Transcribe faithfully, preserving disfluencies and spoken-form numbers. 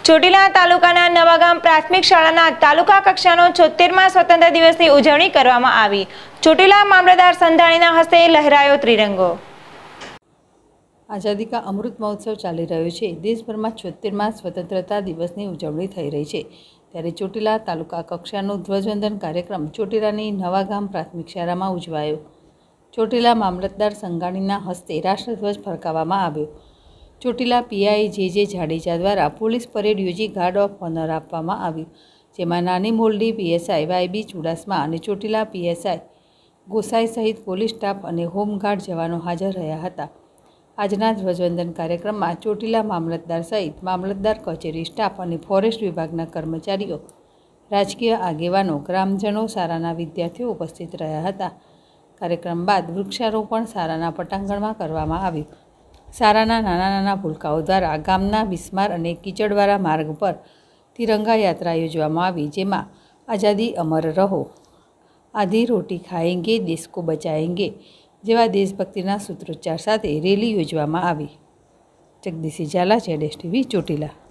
ચોટીલા તાલુકાના નવાગામ પ્રાથમિક શાળાના તાલુકા કક્ષાનો છોતેરમાં સ્વતંત્ર દિવસની ઉજવણી કરવામાં આવી। ચોટીલા મામલતદાર સંધાણીના હસ્તે લહેરાયો ત્રિરંગો। આઝાદી કા અમૃત મહોત્સવ ચાલી રહ્યો છે। દેશભરમાં છોતેરમાં સ્વતંત્રતા દિવસની ઉજવણી થઈ રહી છે, ત્યારે ચોટીલા તાલુકા કક્ષાનો ધ્વજવંદન કાર્યક્રમ ચોટીલાની નવાગામ પ્રાથમિક શાળામાં ઉજવાયો। ચોટીલા મામલતદાર સંઘાણીના હસ્તે રાષ્ટ્રધ્વજ ફરકાવવામાં આવ્યો। ચોટીલા પીઆઈ જે જે જાડેજા દ્વારા પોલીસ પરેડ યોજી ગાર્ડ ઓફ ઓનર આપવામાં આવ્યું, જેમાં નાની મોરડી પીએસઆઈ વાયબી ચુડાસમા અને ચોટીલા પીએસઆઈ ગોસાઈ સહિત પોલીસ સ્ટાફ અને હોમગાર્ડ જવાનો હાજર રહ્યા હતા। આજના ધ્વજવંદન કાર્યક્રમમાં ચોટીલા મામલતદાર સહિત મામલતદાર કચેરી સ્ટાફ અને ફોરેસ્ટ વિભાગના કર્મચારીઓ, રાજકીય આગેવાનો, ગ્રામજનો, શાળાના વિદ્યાર્થીઓ ઉપસ્થિત રહ્યા હતા। કાર્યક્રમ બાદ વૃક્ષારોપણ શાળાના પટાંગણમાં કરવામાં આવ્યું। શાળાના નાના નાના ભૂલકાઓ દ્વારા ગામના બિસ્માર અને કીચડવાળા માર્ગ પર તિરંગા યાત્રા યોજવામાં આવી, જેમાં આઝાદી અમર રહો, આધી રોટી ખાએંગે, દેશ કો બચાએંગે જેવા દેશભક્તિના સૂત્રોચ્ચાર સાથે રેલી યોજવામાં આવી। જગદીશ ઝાલા, જેડેશ ટીવી, ચોટીલા।